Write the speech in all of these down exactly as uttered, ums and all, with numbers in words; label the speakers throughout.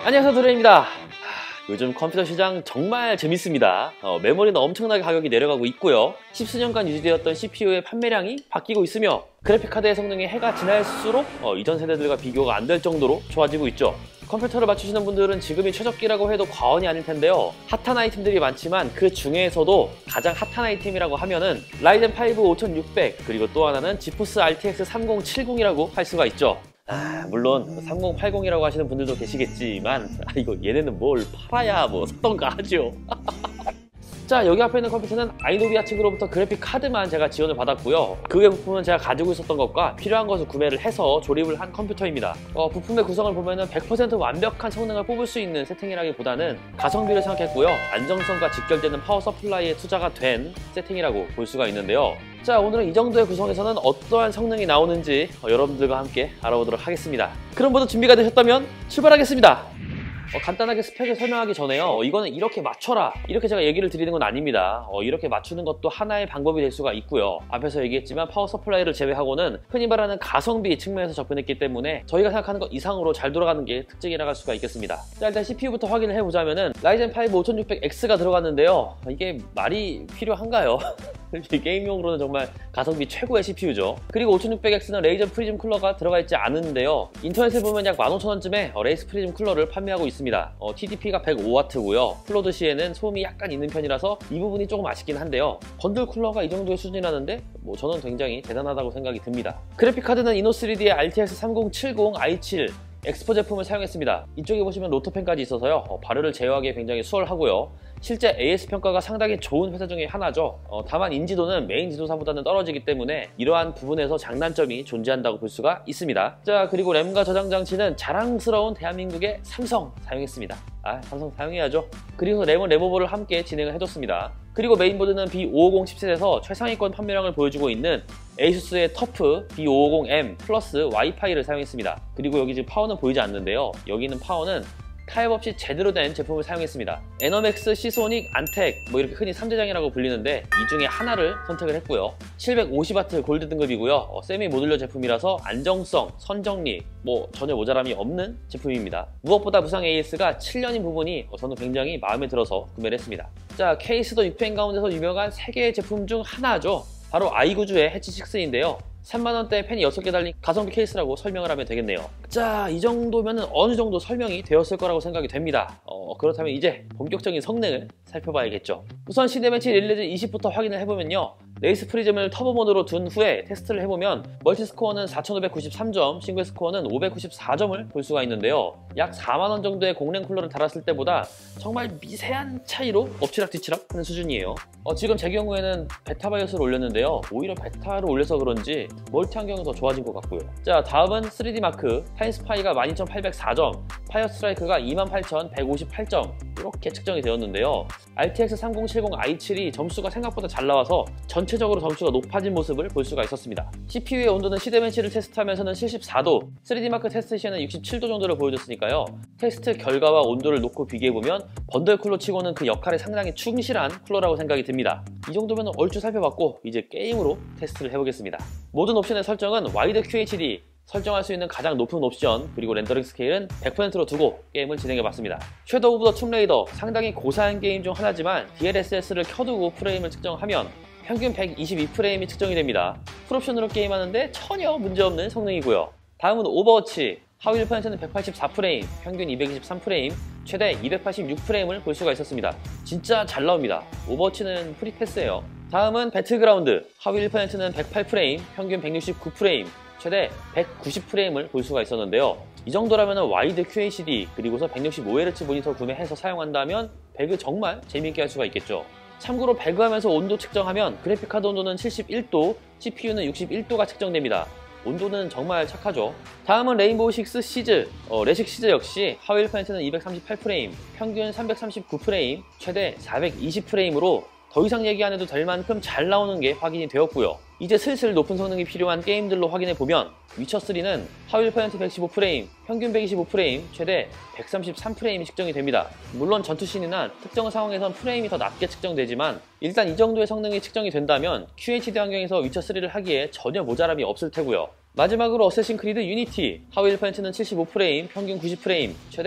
Speaker 1: 안녕하세요, 도레입니다. 요즘 컴퓨터 시장 정말 재밌습니다. 어, 메모리는 엄청나게 가격이 내려가고 있고요. 십수년간 유지되었던 씨피유의 판매량이 바뀌고 있으며 그래픽카드의 성능이 해가 지날수록 어, 이전 세대들과 비교가 안 될 정도로 좋아지고 있죠. 컴퓨터를 맞추시는 분들은 지금이 최적기라고 해도 과언이 아닐 텐데요. 핫한 아이템들이 많지만 그 중에서도 가장 핫한 아이템이라고 하면은 라이젠 파이브 오천육백, 그리고 또 하나는 지포스 알티엑스 삼공칠공이라고 할 수가 있죠. 아, 물론 삼공팔공이라고 하시는 분들도 계시겠지만 아, 이거 얘네는 뭘 팔아야 뭐 샀던가 하죠. 자, 여기 앞에 있는 컴퓨터는 아이노비아 측으로부터 그래픽 카드만 제가 지원을 받았고요. 그 외 부품은 제가 가지고 있었던 것과 필요한 것을 구매를 해서 조립을 한 컴퓨터입니다. 어, 부품의 구성을 보면은 백 퍼센트 완벽한 성능을 뽑을 수 있는 세팅이라기보다는 가성비를 생각했고요. 안정성과 직결되는 파워 서플라이에 투자가 된 세팅이라고 볼 수가 있는데요. 자, 오늘은 이 정도의 구성에서는 어떠한 성능이 나오는지 어, 여러분들과 함께 알아보도록 하겠습니다. 그럼 모두 준비가 되셨다면 출발하겠습니다. 어, 간단하게 스펙을 설명하기 전에요. 어, 이거는 이렇게 맞춰라, 이렇게 제가 얘기를 드리는 건 아닙니다. 어, 이렇게 맞추는 것도 하나의 방법이 될 수가 있고요. 앞에서 얘기했지만 파워 서플라이를 제외하고는 흔히 말하는 가성비 측면에서 접근했기 때문에 저희가 생각하는 것 이상으로 잘 돌아가는 게 특징이라고 할 수가 있겠습니다. 자, 일단 씨피유부터 확인을 해보자면은 라이젠 파이브 오천육백 엑스가 들어갔는데요. 이게 말이 필요한가요? 게임용으로는 정말 가성비 최고의 씨피유죠. 그리고 오천육백 엑스는 레이저 프리즘 쿨러가 들어가 있지 않은데요. 인터넷에 보면 약 만 오천 원쯤에 레이스 프리즘 쿨러를 판매하고 있습니다. 어, 티디피가 백오 와트고요. 플로드 시에는 소음이 약간 있는 편이라서 이 부분이 조금 아쉽긴 한데요. 번들 쿨러가 이 정도의 수준이라는데 뭐 저는 굉장히 대단하다고 생각이 듭니다. 그래픽카드는 이노쓰리디의 알티엑스 삼공칠공 아이 칠 엑스포 제품을 사용했습니다. 이쪽에 보시면 로터펜까지 있어서요. 어, 발열을 제어하기 굉장히 수월하고요. 실제 에이에스 평가가 상당히 좋은 회사 중에 하나죠. 어, 다만 인지도는 메인 지도사보다는 떨어지기 때문에 이러한 부분에서 장단점이 존재한다고 볼 수가 있습니다. 자, 그리고 램과 저장 장치는 자랑스러운 대한민국의 삼성 사용했습니다. 아, 삼성 사용해야죠. 그리고 램은 레모버를 함께 진행을 해줬습니다. 그리고 메인보드는 비 오백오십 칩셋에서 최상위권 판매량을 보여주고 있는 에이수스의 터프 비 오백오십 엠 플러스 와이파이를 사용했습니다. 그리고 여기 지금 파워는 보이지 않는데요. 여기 있는 파워는 타협 없이 제대로 된 제품을 사용했습니다. 에너맥스, 시소닉, 안텍 뭐 이렇게 흔히 삼대장이라고 불리는데 이 중에 하나를 선택을 했고요. 칠백오십 와트 골드 등급이고요. 어, 세미 모듈러 제품이라서 안정성, 선정리 뭐 전혀 모자람이 없는 제품입니다. 무엇보다 무상 에이에스가 칠 년인 부분이 어, 저는 굉장히 마음에 들어서 구매를 했습니다. 자, 케이스도 육펜 가운데서 유명한 세 개의 제품 중 하나죠. 바로 아이구즈의 해치식스인데요. 삼만 원대에 펜이 여섯 개 달린 가성비 케이스라고 설명을 하면 되겠네요. 자, 이 정도면 어느 정도 설명이 되었을 거라고 생각이 됩니다. 어, 그렇다면 이제 본격적인 성능을 살펴봐야겠죠. 우선 시네매치 릴리즈 이십부터 확인을 해보면요. 레이스 프리즘을 터보 모드로 둔 후에 테스트를 해보면 멀티 스코어는 사천오백구십삼 점, 싱글 스코어는 오백구십사 점을 볼 수가 있는데요. 약 사만 원 정도의 공랭 쿨러를 달았을 때보다 정말 미세한 차이로 엎치락뒤치락 하는 수준이에요. 어, 지금 제 경우에는 베타 바이오스를 올렸는데요. 오히려 베타를 올려서 그런지 멀티 환경은 더 좋아진 것 같고요. 자, 다음은 쓰리디 마크, 타임스파이가 만 이천팔백사 점, 파이어 스트라이크가 이만 팔천백오십팔 점 이렇게 측정이 되었는데요. 알티엑스 삼공칠공 아이 칠이 점수가 생각보다 잘 나와서 전체적으로 점수가 높아진 모습을 볼 수가 있었습니다. 씨피유의 온도는 시데벤치를 테스트하면서는 칠십사 도, 쓰리디 마크 테스트 시에는 육십칠 도 정도를 보여줬으니까요. 테스트 결과와 온도를 놓고 비교해보면 번들 쿨러 치고는 그 역할에 상당히 충실한 쿨러라고 생각이 듭니다. 이 정도면 얼추 살펴봤고 이제 게임으로 테스트를 해보겠습니다. 모든 옵션의 설정은 와이드 큐에이치디, 설정할 수 있는 가장 높은 옵션, 그리고 렌더링 스케일은 백 퍼센트로 두고 게임을 진행해봤습니다. 섀도우 오브 더 툼레이더, 상당히 고사양 게임 중 하나지만 디엘에스에스를 켜두고 프레임을 측정하면 평균 백이십이 프레임이 측정이 됩니다. 풀옵션으로 게임하는데 전혀 문제없는 성능이고요. 다음은 오버워치, 하위 일 퍼센트는 백팔십사 프레임, 평균 이백이십삼 프레임, 최대 이백팔십육 프레임을 볼 수가 있었습니다. 진짜 잘 나옵니다. 오버워치는 프리패스예요. 다음은 배틀그라운드, 하위 일 퍼센트는 백팔 프레임, 평균 백육십구 프레임, 최대 백구십 프레임을 볼 수가 있었는데요. 이 정도라면 와이드 큐에이치디 그리고서 백육십오 헤르츠 모니터 구매해서 사용한다면 배그 정말 재미있게 할 수가 있겠죠. 참고로 배그하면서 온도 측정하면 그래픽카드 온도는 칠십일 도, 씨피유는 육십일 도가 측정됩니다. 온도는 정말 착하죠. 다음은 레인보우 식스 시즈, 어, 레식 시즈 역시 하위 일 퍼센트는 이백삼십팔 프레임, 평균 삼백삼십구 프레임, 최대 사백이십 프레임으로 더 이상 얘기 안 해도 될 만큼 잘 나오는 게 확인이 되었고요. 이제 슬슬 높은 성능이 필요한 게임들로 확인해보면 위쳐쓰리는 하위 일 퍼센트 백십오 프레임, 평균 백이십오 프레임, 최대 백삼십삼 프레임이 측정이 됩니다. 물론 전투씬이나 특정 상황에선 프레임이 더 낮게 측정되지만 일단 이 정도의 성능이 측정이 된다면 큐에이치디 환경에서 위쳐쓰리를 하기에 전혀 모자람이 없을 테고요. 마지막으로 어쌔신 크리드 유니티, 하위 일 퍼센트는 칠십오 프레임, 평균 구십 프레임, 최대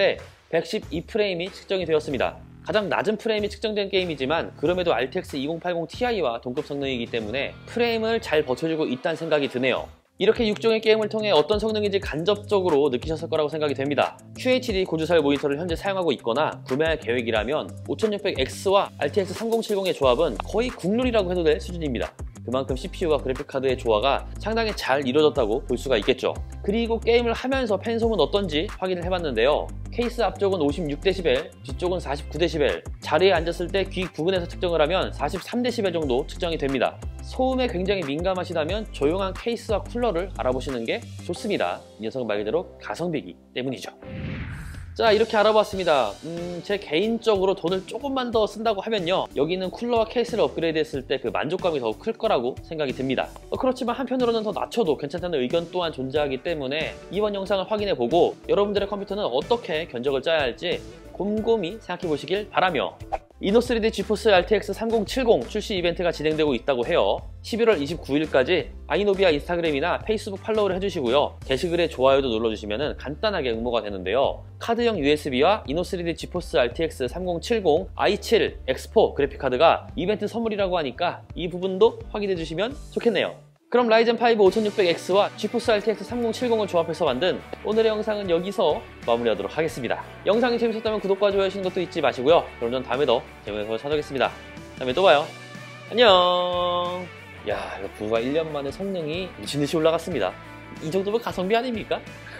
Speaker 1: 백십이 프레임이 측정이 되었습니다. 가장 낮은 프레임이 측정된 게임이지만 그럼에도 알티엑스 이공팔공 티아이와 동급 성능이기 때문에 프레임을 잘 버텨주고 있다는 생각이 드네요. 이렇게 육 종의 게임을 통해 어떤 성능인지 간접적으로 느끼셨을 거라고 생각이 됩니다. 큐에이치디 고주사율 모니터를 현재 사용하고 있거나 구매할 계획이라면 오천육백 엑스와 알티엑스 삼공칠공의 조합은 거의 국룰이라고 해도 될 수준입니다. 그만큼 씨피유와 그래픽카드의 조화가 상당히 잘 이루어졌다고 볼 수가 있겠죠. 그리고 게임을 하면서 팬솜은 어떤지 확인을 해봤는데요. 케이스 앞쪽은 오십육 데시벨, 뒤쪽은 사십구 데시벨, 자리에 앉았을 때 귀 부근에서 측정을 하면 사십삼 데시벨 정도 측정이 됩니다. 소음에 굉장히 민감하시다면 조용한 케이스와 쿨러를 알아보시는 게 좋습니다. 이 녀석은 말 그대로 가성비이기 때문이죠. 자, 이렇게 알아봤습니다. 음, 제 개인적으로 돈을 조금만 더 쓴다고 하면요, 여기는 쿨러와 케이스를 업그레이드 했을 때 그 만족감이 더욱 클 거라고 생각이 듭니다. 어, 그렇지만 한편으로는 더 낮춰도 괜찮다는 의견 또한 존재하기 때문에 이번 영상을 확인해보고 여러분들의 컴퓨터는 어떻게 견적을 짜야 할지 곰곰이 생각해 보시길 바라며, 이노 쓰리디 지포스 알티엑스 삼공칠공 출시 이벤트가 진행되고 있다고 해요. 십일월 이십구일까지 아이노비아 인스타그램이나 페이스북 팔로우를 해주시고요. 게시글에 좋아요도 눌러주시면 간단하게 응모가 되는데요. 카드형 유에스비와 이노 쓰리디 지포스 알티엑스 삼공칠공 아이 칠 엑스포 그래픽카드가 이벤트 선물이라고 하니까 이 부분도 확인해주시면 좋겠네요. 그럼 라이젠 파이브 오천육백 엑스와 지포스 알티엑스 삼공칠공을 조합해서 만든 오늘의 영상은 여기서 마무리하도록 하겠습니다. 영상이 재밌었다면 구독과 좋아요 하시는 것도 잊지 마시고요. 그럼 전 다음에 더 재밌는 영상으로 찾아오겠습니다. 다음에 또 봐요. 안녕. 야, 이거 불과 일 년 만에 성능이 미친듯이 올라갔습니다. 이 정도면 가성비 아닙니까?